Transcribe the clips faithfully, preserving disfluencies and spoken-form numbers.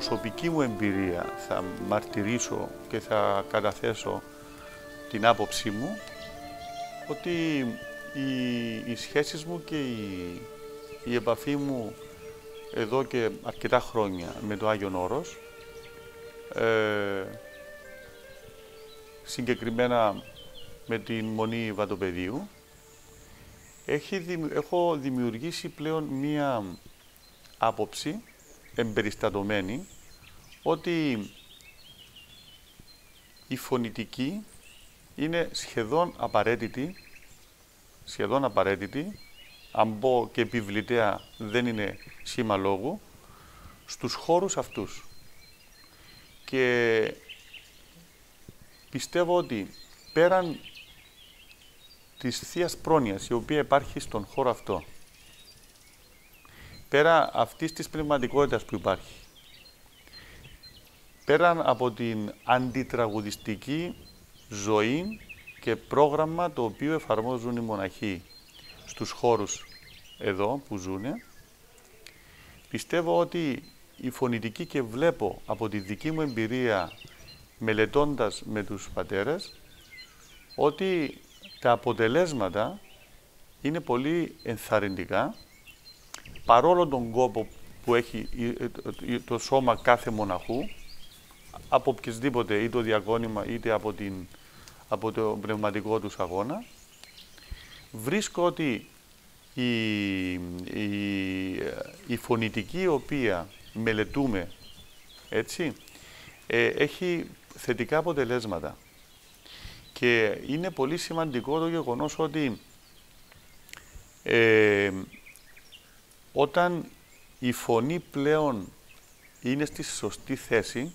προσωπική μου εμπειρία θα μαρτυρήσω και θα καταθέσω την άποψή μου ότι οι, οι σχέσεις μου και η, η επαφή μου εδώ και αρκετά χρόνια με το Άγιον Όρος, ε, συγκεκριμένα με την Μονή Βατοπεδίου, έχει, έχω δημιουργήσει πλέον μία άποψη εμπεριστατωμένη ότι η φωνητική είναι σχεδόν απαραίτητη, σχεδόν απαραίτητη, αν πω και επιβλητέα δεν είναι σήμα λόγου, στους χώρους αυτούς. Και πιστεύω ότι πέραν της Θείας Πρόνοιας, η οποία υπάρχει στον χώρο αυτό, πέρα αυτής της πνευματικότητας που υπάρχει, πέραν από την αντιτραγουδιστική ζωή και πρόγραμμα το οποίο εφαρμόζουν οι μοναχοί στους χώρους εδώ που ζουνε, πιστεύω ότι η φωνητική, και βλέπω από τη δική μου εμπειρία μελετώντας με τους πατέρες, ότι τα αποτελέσματα είναι πολύ ενθαρρυντικά, παρόλο τον κόπο που έχει το σώμα κάθε μοναχού, από οποιασδήποτε, είτε το διακόνημα είτε από, την, από το πνευματικό τους αγώνα. Βρίσκω ότι η, η, η φωνητική, η οποία μελετούμε, έτσι, ε, έχει θετικά αποτελέσματα. Και είναι πολύ σημαντικό το γεγονός ότι ε, όταν η φωνή πλέον είναι στη σωστή θέση,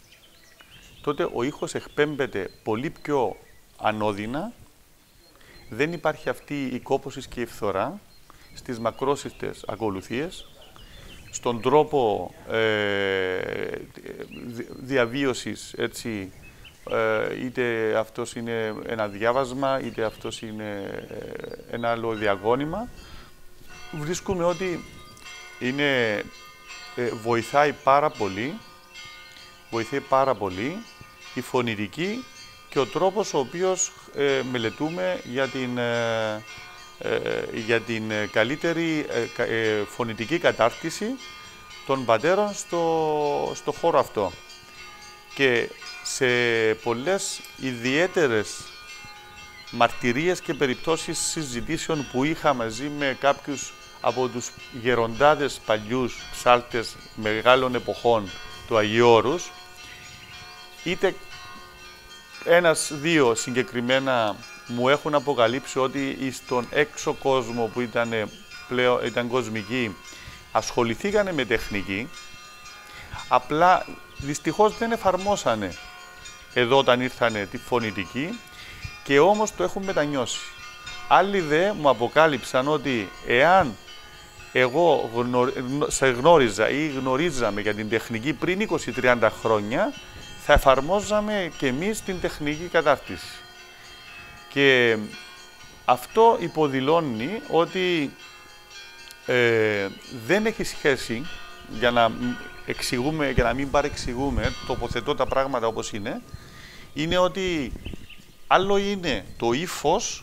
τότε ο ήχος εκπέμπεται πολύ πιο ανώδυνα, δεν υπάρχει αυτή η κόπωση και η φθορά στις μακρόσυρτες ακολουθίες, στον τρόπο ε, διαβίωσης, έτσι, ε, είτε αυτός είναι ένα διάβασμα, είτε αυτός είναι ένα άλλο διαγώνημα. Βρίσκουμε ότι είναι, ε, βοηθάει πάρα πολύ, βοηθάει πάρα πολύ η φωνητική και ο τρόπος ο οποίος ε, μελετούμε για την, ε, ε, για την καλύτερη ε, ε, φωνητική κατάρτιση των πατέρων στο, στο χώρο αυτό. Και σε πολλές ιδιαίτερες μαρτυρίες και περιπτώσεις συζητήσεων που είχα μαζί με κάποιους από τους γεροντάδες παλιούς ψάλτες μεγάλων εποχών του Αγίου Όρους, είτε ένας-δύο συγκεκριμένα μου έχουν αποκαλύψει ότι στον έξω κόσμο που ήταν, πλέον, ήταν κοσμικοί, ασχοληθήκανε με τεχνική, απλά δυστυχώς δεν εφαρμόσανε εδώ όταν ήρθανε τη φωνητική, και όμως το έχουν μετανιώσει. Άλλοι δε μου αποκάλυψαν ότι εάν εγώ γνω... σε γνώριζα ή γνωρίζαμε για την τεχνική πριν είκοσι με τριάντα χρόνια, θα εφαρμόζαμε και εμείς την τεχνική κατάρτιση. Και αυτό υποδηλώνει ότι ε, δεν έχει σχέση, για να εξηγούμε, για να μην παρεξηγούμε, τοποθετώ τα πράγματα όπως είναι, είναι ότι άλλο είναι το ύφος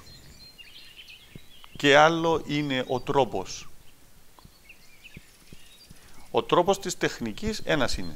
και άλλο είναι ο τρόπος. Ο τρόπος της τεχνικής ένας είναι.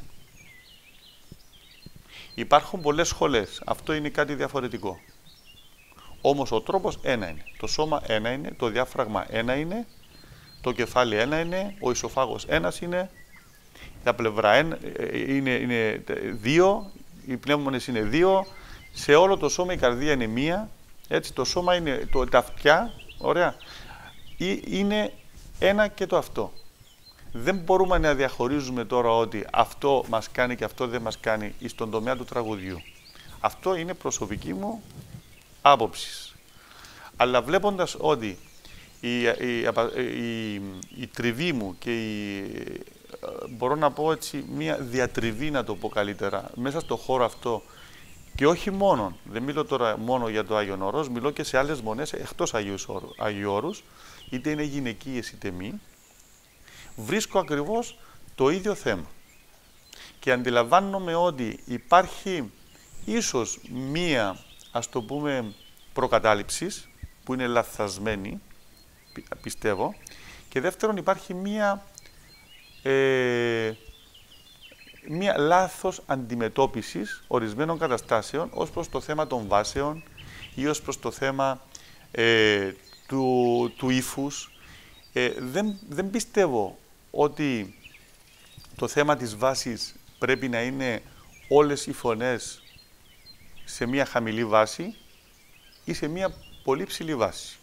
Υπάρχουν πολλές σχολές. Αυτό είναι κάτι διαφορετικό. Όμως ο τρόπος ένα είναι. Το σώμα ένα είναι, το διάφραγμα ένα είναι, το κεφάλι ένα είναι, ο ισοφάγος ένας είναι, τα πλευρά ένα, είναι, είναι δύο, οι πνεύμονες είναι δύο, σε όλο το σώμα η καρδία είναι μία, έτσι, το σώμα είναι, το, τα αυτιά, ωραία, είναι ένα και το αυτό. Δεν μπορούμε να διαχωρίζουμε τώρα ότι αυτό μας κάνει και αυτό δεν μας κάνει στον τομέα του τραγουδιού. Αυτό είναι προσωπική μου άποψη. Αλλά βλέποντας ότι η, η, η, η τριβή μου και η, μπορώ να πω έτσι, μια διατριβή, να το πω καλύτερα, μέσα στο χώρο αυτό, και όχι μόνο, δεν μιλώ τώρα μόνο για το Άγιον Όρος, μιλώ και σε άλλες μονές εκτός Αγίου Όρους, είτε είναι γυναικείες είτε μη, βρίσκω ακριβώς το ίδιο θέμα. και αντιλαμβάνομαι ότι υπάρχει ίσως μία, ας το πούμε, προκατάληψης, που είναι λαθασμένη, πιστεύω, και δεύτερον υπάρχει μία, ε, μία λάθος αντιμετώπισης ορισμένων καταστάσεων ως προς το θέμα των βάσεων ή ως προς το θέμα ε, του, του ύφους. Ε, δεν, δεν πιστεύω ότι το θέμα της βάσης πρέπει να είναι όλες οι φωνές σε μία χαμηλή βάση ή σε μία πολύ ψηλή βάση.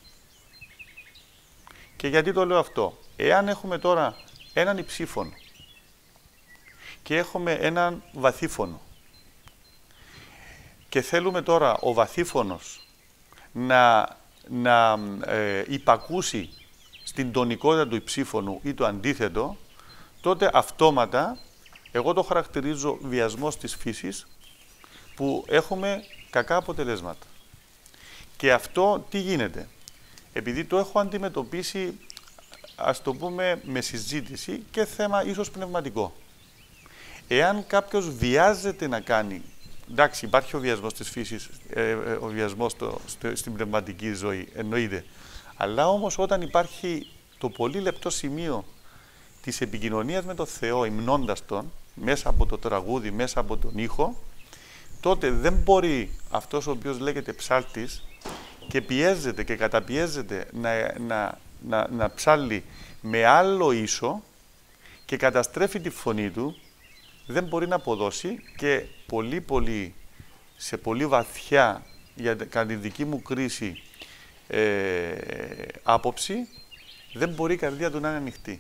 Και γιατί το λέω αυτό? Εάν έχουμε τώρα έναν υψίφωνο και έχουμε έναν βαθύφωνο και θέλουμε τώρα ο βαθύφωνος να, να ε, υπακούσει στην τονικότητα του υψίφωνου ή το αντίθετο, τότε αυτόματα εγώ το χαρακτηρίζω βιασμός της φύσης, που έχουμε κακά αποτελέσματα. Και αυτό τι γίνεται? Επειδή το έχω αντιμετωπίσει, ας το πούμε, με συζήτηση και θέμα ίσως πνευματικό. Εάν κάποιος βιάζεται να κάνει, εντάξει, υπάρχει ο βιασμός της φύσης, ε, ο βιασμός στο, στο, στην πνευματική ζωή, εννοείται. Αλλά όμως όταν υπάρχει το πολύ λεπτό σημείο της επικοινωνίας με τον Θεό, υμνώντας Τον, μέσα από το τραγούδι, μέσα από τον ήχο, τότε δεν μπορεί αυτός ο οποίος λέγεται ψάλτης και πιέζεται και καταπιέζεται να, να, να, να ψάλει με άλλο ίσο και καταστρέφει τη φωνή του, δεν μπορεί να αποδώσει και πολύ πολύ, σε πολύ βαθιά, για, κατά τη δική μου κρίση, ε, άποψη, δεν μπορεί η καρδία του να είναι ανοιχτή.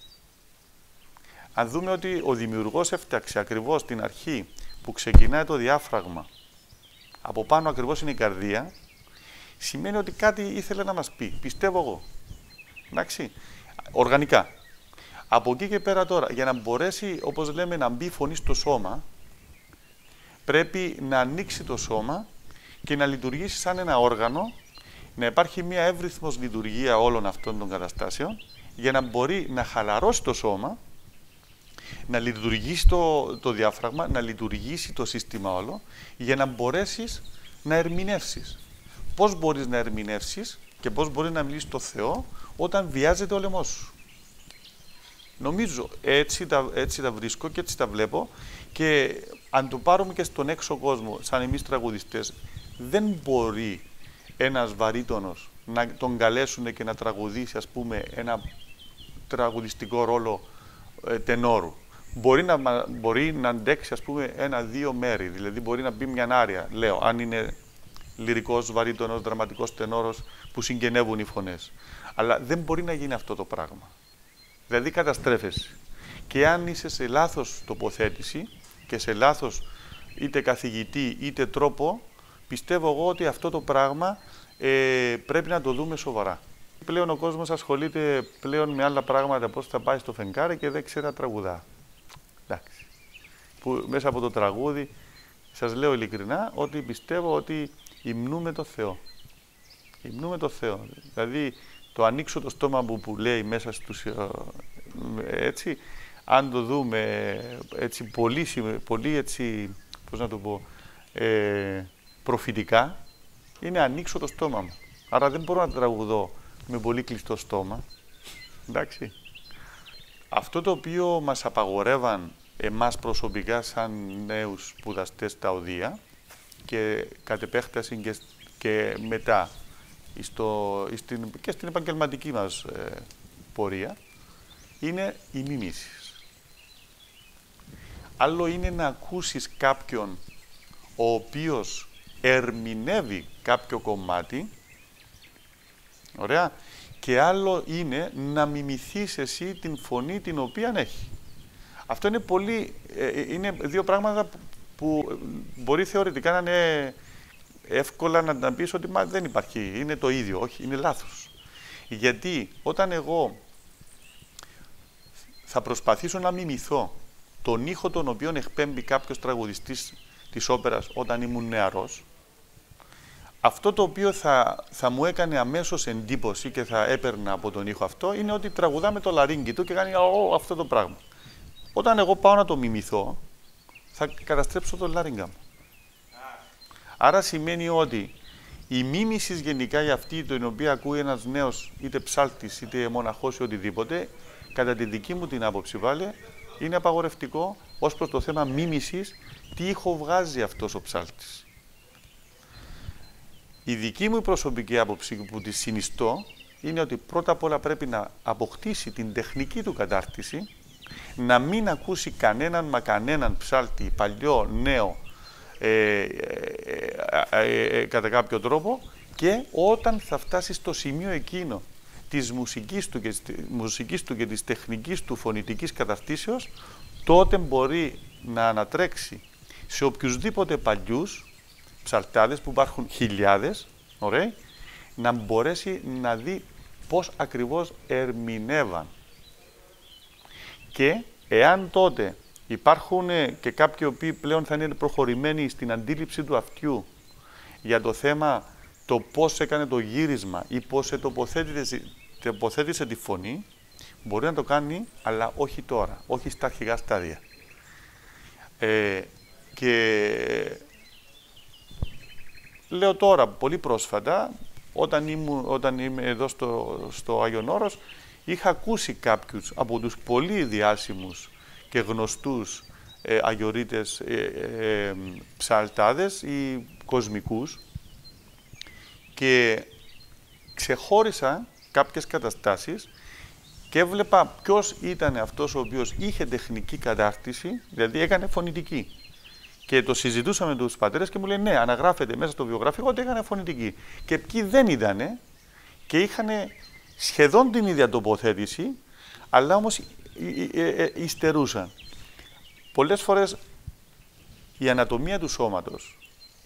Αν δούμε ότι ο δημιουργός έφταξε ακριβώς στην αρχή που ξεκινάει το διάφραγμα, από πάνω ακριβώς είναι η καρδία, σημαίνει ότι κάτι ήθελε να μας πει. Πιστεύω εγώ. Εντάξει. Οργανικά. Από εκεί και πέρα τώρα, για να μπορέσει, όπως λέμε, να μπει η φωνή στο σώμα, πρέπει να ανοίξει το σώμα και να λειτουργήσει σαν ένα όργανο, να υπάρχει μια εύρυθμος λειτουργία όλων αυτών των καταστάσεων, για να μπορεί να χαλαρώσει το σώμα, να λειτουργήσει το, το διάφραγμα, να λειτουργήσει το σύστημα όλο, για να μπορέσεις να ερμηνεύσεις. Πώς μπορείς να ερμηνεύσεις και πώς μπορείς να μιλήσεις στο Θεό όταν βιάζεται ο λαιμός σου? Νομίζω έτσι τα, έτσι τα βρίσκω και έτσι τα βλέπω, και αν το πάρουμε και στον έξω κόσμο, σαν εμείς τραγουδιστές, δεν μπορεί ένας βαρύτονος να τον καλέσουν και να τραγουδήσει, ας πούμε, ένα τραγουδιστικό ρόλο ε, τενόρου. Μπορεί να, μπορεί να αντέξει, ας πούμε, ένα-δύο μέρη, δηλαδή μπορεί να μπει μια άρια, λέω, αν είναι λυρικός, βαρύτονος, δραματικός τενόρος που συγγενεύουν οι φωνές. Αλλά δεν μπορεί να γίνει αυτό το πράγμα. Δηλαδή καταστρέφεσαι. Και αν είσαι σε λάθος τοποθέτηση και σε λάθος είτε καθηγητή είτε τρόπο, πιστεύω εγώ ότι αυτό το πράγμα ε, πρέπει να το δούμε σοβαρά. Πλέον ο κόσμος ασχολείται πλέον με άλλα πράγματα, πώς θα πάει στο φεγγάρι και δεν ξέρει να τραγουδά. Εντάξει. Που μέσα από το τραγούδι, σας λέω ειλικρινά, ότι πιστεύω ότι υμνούμε το Θεό. Υμνούμε το Θεό. Δηλαδή, το ανοίξω το στόμα μου που λέει μέσα στους... έτσι, αν το δούμε έτσι πολύ, πολύ έτσι, πώς να το πω, ε, προφητικά, είναι ανοίξω το στόμα μου. Άρα δεν μπορώ να τραγουδώ με πολύ κλειστό στόμα. Εντάξει. Αυτό το οποίο μας απαγορεύαν εμάς προσωπικά σαν νέους σπουδαστές στα οδεία και κατ' επέκταση και, και μετά στο, στην, και στην επαγγελματική μας ε, πορεία, είναι οι μιμήσεις. Άλλο είναι να ακούσεις κάποιον ο οποίος ερμηνεύει κάποιο κομμάτι, ωραία, και άλλο είναι να μιμηθείς εσύ την φωνή την οποία έχει. Αυτό είναι πολύ, ε, είναι δύο πράγματα που μπορεί θεωρητικά να είναι εύκολα να τα πεις ότι μα, δεν υπάρχει, είναι το ίδιο. Όχι, είναι λάθος. Γιατί όταν εγώ θα προσπαθήσω να μιμηθώ τον ήχο τον οποίο εκπέμπει κάποιος τραγουδιστής της όπερας όταν ήμουν νεαρός, αυτό το οποίο θα, θα μου έκανε αμέσως εντύπωση και θα έπαιρνα από τον ήχο αυτό είναι ότι τραγουδά με το λαρύγγι του και κάνει αυτό το πράγμα. Όταν εγώ πάω να το μιμηθώ, θα καταστρέψω το λάριγκα μου. Άρα σημαίνει ότι η μίμηση γενικά για αυτή την οποία ακούει ένας νέος, είτε ψάλτης, είτε μοναχός, ή οτιδήποτε, κατά τη δική μου την άποψη πάλι, είναι απαγορευτικό ως προς το θέμα μίμησης, τι ήχο βγάζει αυτός ο ψάλτης. Η δική μου προσωπική άποψη που τη συνιστώ είναι ότι πρώτα απ' όλα πρέπει να αποκτήσει την τεχνική του κατάρτιση, να μην ακούσει κανέναν μα κανέναν ψάλτη, παλιό, νέο, ε, ε, ε, ε, κατά κάποιο τρόπο, και όταν θα φτάσει στο σημείο εκείνο της μουσικής του, και, μουσικής του και της τεχνικής του φωνητικής καταρτήσεως, τότε μπορεί να ανατρέξει σε οποιουσδήποτε παλιούς ψαλτάδες που υπάρχουν χιλιάδες, ωραία, να μπορέσει να δει πώς ακριβώς ερμηνεύαν. Και εάν τότε υπάρχουν και κάποιοι οποίοι πλέον θα είναι προχωρημένοι στην αντίληψη του αυτιού για το θέμα το πώς έκανε το γύρισμα ή πώς τοποθέτησε, τοποθέτησε τη φωνή, μπορεί να το κάνει, αλλά όχι τώρα, όχι στα αρχικά στάδια. Ε, και λέω τώρα, πολύ πρόσφατα, όταν, ήμουν, όταν είμαι εδώ στο, στο Άγιον Όρος, είχα ακούσει κάποιους από τους πολύ διάσημους και γνωστούς ε, αγιορείτες ε, ε, ε, ψαλτάδες ή κοσμικούς, και ξεχώρισα κάποιες καταστάσεις και έβλεπα ποιος ήταν αυτός ο οποίος είχε τεχνική κατάρτιση, δηλαδή έκανε φωνητική. Και το συζητούσαμε με τους πατέρες και μου λέει ναι, αναγράφεται μέσα στο βιογραφικό ότι έκανε φωνητική. Και ποιοι δεν ήτανε και είχαν σχεδόν την ίδια τοποθέτηση, αλλά όμως υστερούσαν. Πολλές φορές η ανατομία του σώματος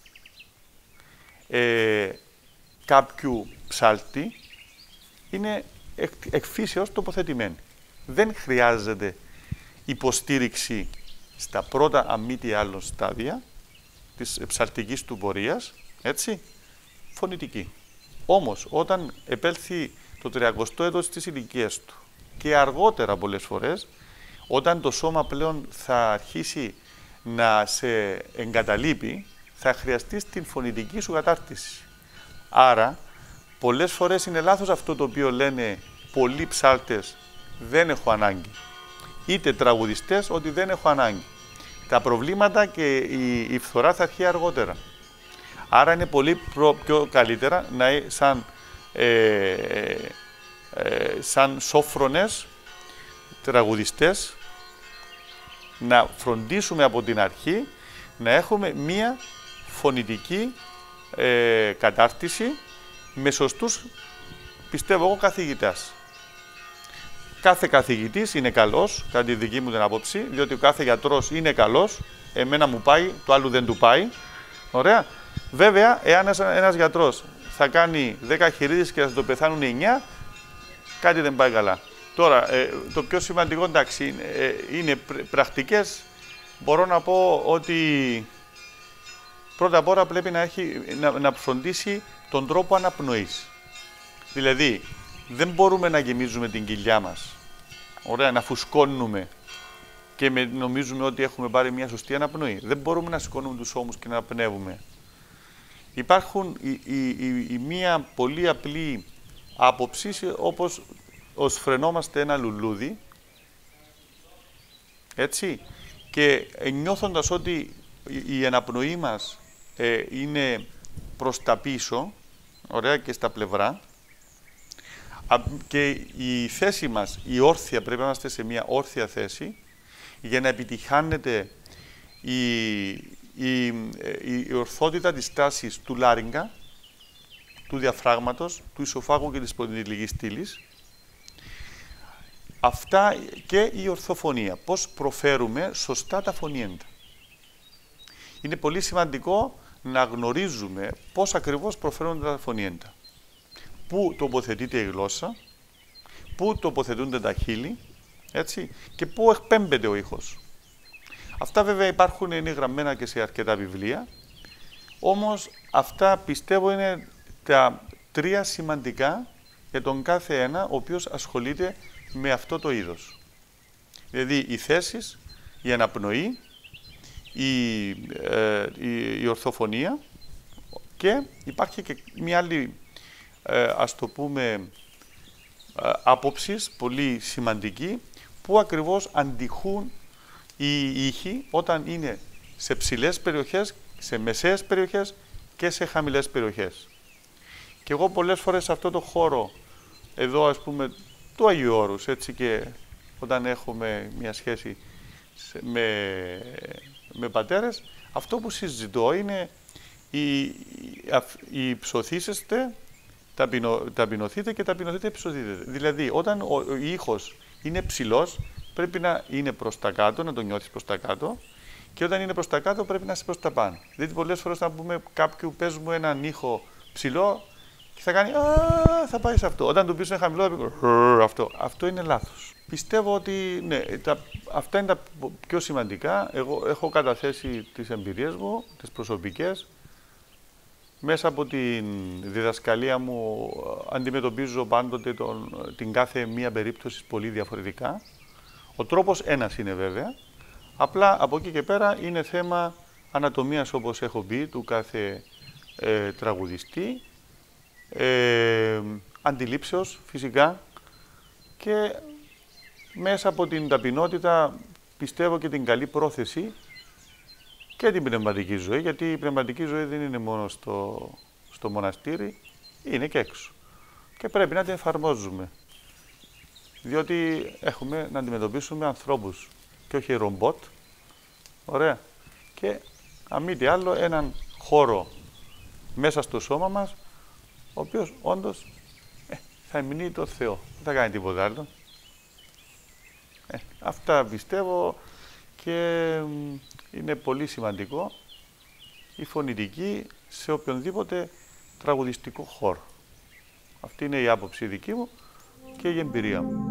ε, κάποιου ψάλτη είναι εκ, εκ φύσεως τοποθετημένη. Δεν χρειάζεται υποστήριξη στα πρώτα αν μη τι άλλο στάδια της ψαλτικής του πορείας, έτσι, φωνητική. Όμως, όταν επέλθει το τριακοστό έτος της ηλικίας του και αργότερα πολλές φορές, όταν το σώμα πλέον θα αρχίσει να σε εγκαταλείπει, θα χρειαστείς την φωνητική σου κατάρτιση. Άρα, πολλές φορές είναι λάθος αυτό το οποίο λένε πολλοί ψάλτες, δεν έχω ανάγκη. Είτε τραγουδιστές, ότι δεν έχω ανάγκη. Τα προβλήματα και η, η φθορά θα αρχίσει αργότερα. Άρα είναι πολύ προ, πιο καλύτερα να σαν, ε, ε, σαν σόφρονες, τραγουδιστές, να φροντίσουμε από την αρχή να έχουμε μία φωνητική ε, κατάρτιση με σωστούς, πιστεύω εγώ, καθηγητάς. Κάθε καθηγητής είναι καλός, κατά τη δική μου την απόψη, διότι ο κάθε γιατρός είναι καλός, εμένα μου πάει, του άλλου δεν του πάει. Ωραία. Βέβαια, εάν ένας γιατρός θα κάνει δέκα χειρίδες και θα το πεθάνουν εννιά, κάτι δεν πάει καλά. Τώρα, ε, το πιο σημαντικό, εντάξει, ε, είναι πρακτικές. Μπορώ να πω ότι πρώτα απ' όλα πρέπει να, έχει, να, να φροντίσει τον τρόπο αναπνοής. Δηλαδή, δεν μπορούμε να γεμίζουμε την κοιλιά μας, ωραία, να φουσκώνουμε και με, νομίζουμε ότι έχουμε πάρει μια σωστή αναπνοή. Δεν μπορούμε να σηκώνουμε τους ώμους και να αναπνεύουμε. Υπάρχουν η, η, η, η μία πολύ απλή άποψη, όπως ως φρενόμαστε ένα λουλούδι, έτσι, και νιώθοντας ότι η αναπνοή μας ε, είναι προς τα πίσω, ωραία, και στα πλευρά, και η θέση μας, η όρθια, πρέπει να είμαστε σε μια όρθια θέση για να επιτυχάνεται η, η, η ορθότητα της τάσης του λάριγκα, του διαφράγματος, του ισοφάγου και της σπονδυλικής στήλης. Αυτά και η ορθοφωνία, πώς προφέρουμε σωστά τα φωνήεντα. Είναι πολύ σημαντικό να γνωρίζουμε πώς ακριβώς προφέρονται τα φωνήεντα. Πού τοποθετείται η γλώσσα, πού τοποθετούνται τα χείλη, έτσι, και πού εκπέμπεται ο ήχος. Αυτά βέβαια υπάρχουν, είναι γραμμένα και σε αρκετά βιβλία, όμως αυτά πιστεύω είναι τα τρία σημαντικά για τον κάθε ένα ο οποίος ασχολείται με αυτό το είδος. Δηλαδή οι θέσεις, η αναπνοή, η, ε, η, η ορθοφωνία και υπάρχει και μια άλλη, ε, ας το πούμε, ε, άποψης πολύ σημαντική, που ακριβώς αντιχούν οι ήχοι όταν είναι σε ψηλές περιοχές, σε μεσαίες περιοχές και σε χαμηλές περιοχές. Και εγώ πολλές φορές σε αυτό το χώρο, εδώ ας πούμε του Αγίου Όρους, έτσι, και όταν έχουμε μια σχέση με, με πατέρες, αυτό που συζητώ είναι οι, οι ψωθήσεστε, ταπεινω, ταπεινωθείτε και ταπεινωθείτε ψωθείτε. Δηλαδή, όταν ο, ο ήχος είναι ψηλός, πρέπει να είναι προς τα κάτω, να το νιώθεις προς τα κάτω, και όταν είναι προς τα κάτω πρέπει να είσαι προς τα πάνω. Δηλαδή, πολλές φορές θα πούμε κάποιου παίζουμε έναν ήχο ψηλό και θα κάνει «Α, θα πάει σε αυτό». Όταν του πεις είναι χαμηλό, θα πει αυτό. Αυτό είναι λάθος. Πιστεύω ότι ναι, τα, αυτά είναι τα πιο σημαντικά. Εγώ έχω καταθέσει τις εμπειρίες μου, τις προσωπικές. Μέσα από την διδασκαλία μου αντιμετωπίζω πάντοτε τον, την κάθε μία περίπτωση πολύ διαφορετικά. Ο τρόπος ένας είναι βέβαια. Απλά από εκεί και πέρα είναι θέμα ανατομίας, όπως έχω πει, του κάθε ε, τραγουδιστή. Ε, αντιλήψεως φυσικά και μέσα από την ταπεινότητα πιστεύω και την καλή πρόθεση και την πνευματική ζωή, γιατί η πνευματική ζωή δεν είναι μόνο στο, στο μοναστήρι, είναι και έξω και πρέπει να την εφαρμόζουμε, διότι έχουμε να αντιμετωπίσουμε ανθρώπους και όχι ρομπότ. Ωραία. Και αν μη τι άλλο έναν χώρο μέσα στο σώμα μας, ο οποίος όντως ε, θα εμεινεί το Θεό, δεν θα κάνει τίποτα άλλο. Ε, αυτά πιστεύω και είναι πολύ σημαντικό η φωνητική σε οποιονδήποτε τραγουδιστικό χώρο. Αυτή είναι η άποψη δική μου και η εμπειρία μου.